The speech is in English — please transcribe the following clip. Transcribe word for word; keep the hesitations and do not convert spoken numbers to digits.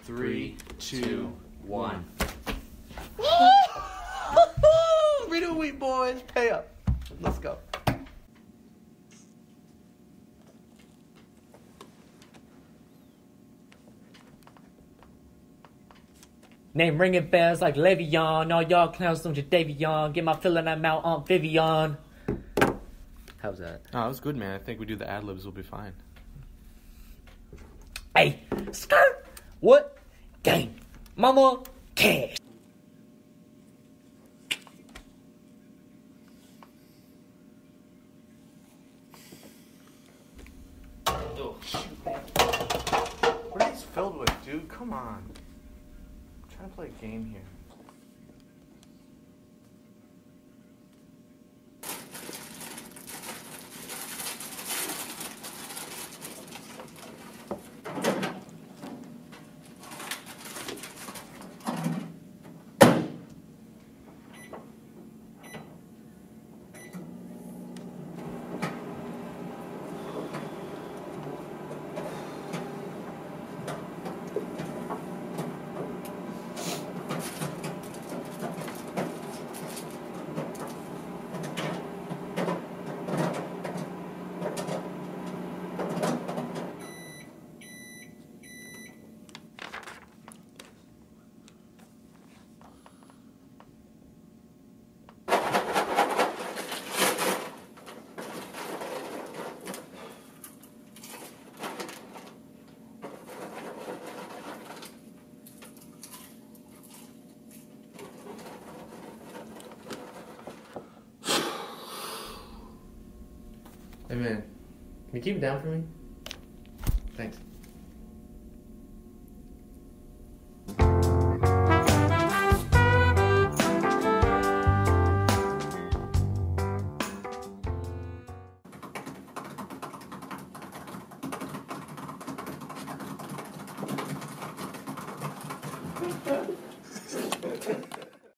Three, two, one. Redo Wheat boys, pay up. Let's go. Name ringing bells like Le'Veon. All y'all clowns on your Davion. Get my feeling I'm out on Vivian. How's that? Oh, that was good, man. I think we do the ad-libs, we'll be fine. Hey, skirt. What? Gang. Mama. Cash. Oh, shoot, man. What are these filled with, dude? Come on. I'm trying to play a game here. Hey man, can you keep it down for me? Thanks.